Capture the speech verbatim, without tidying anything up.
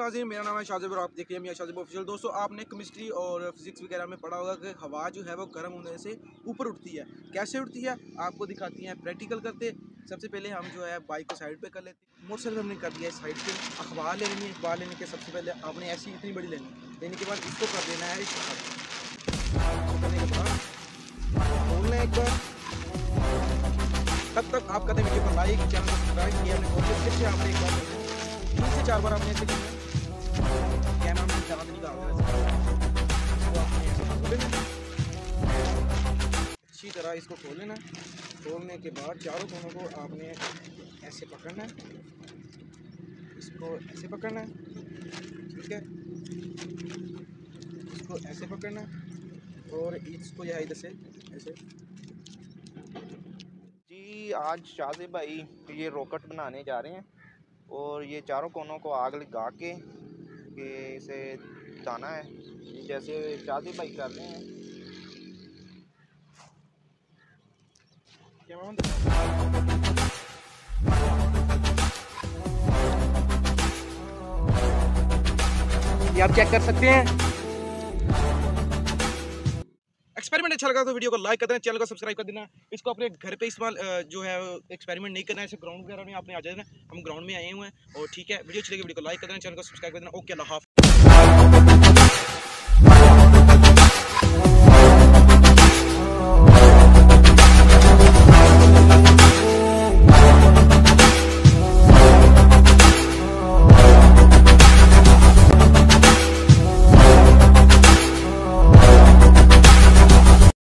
नाज़रीन, मेरा नाम है शाज़िब और आप देख रहे हैं मियां शाज़िब ऑफिशियल। दोस्तों, आपने केमिस्ट्री और फिजिक्स वगैरह में पढ़ा होगा कि हवा जो है वो गर्म होने से ऊपर उठती है। कैसे उठती है आपको दिखाती हैं प्रैक्टिकल करते। सबसे पहले हम जो है बाइक को साइड पे कर लेते हैं। मोटरसाइकिल हमने कर दिया है साइड पे। अखबार ले लेनी है। अखबार लेने के सबसे पहले आपने ऐसी इतनी बड़ी लेनी, लेने के बाद इसको कर देना है इस करने के बाद खोलना एक बार। तब तक आप कहते हैं वीडियो को लाइक, चैनल को सब्सक्राइब किया हमने खोल के फिर से आपने एक बार तीन से चार बार आपने ऐसे करना है। कैमरा में ज़्यादा नहीं डालना, इसको आपने ऐसे खोल लेना, अच्छी तरह इसको खोल लेना। खोलने के बाद चारों कोनों को आपने ऐसे पकड़ना है, इसको ऐसे पकड़ना है, ठीक है, इसको ऐसे पकड़ना है और इसको यह इधर से ऐसे। जी, आज शाज़िब भाई ये रॉकेट बनाने जा रहे हैं और ये चारों कोनों को आग लगा के कि इसे दाना है जैसे शाज़िब भाई कर रहे हैं। ये आप चेक कर सकते हैं। एक्सपेरिमेंट अच्छा लगा तो वीडियो को लाइक कर देना, चैनल को सब्सक्राइब कर देना। इसको अपने घर पे इस्तेमाल जो है एक्सपेरिमेंट नहीं करना है, ऐसे ग्राउंड वगैरह में आपने आ जाना। हम ग्राउंड में आए हुए हैं और ठीक है, वीडियो अच्छी लगी वीडियो को लाइक कर देना, चैनल को सब्सक्राइब कर देना। ओके, अल्लाह हाफ़िज़।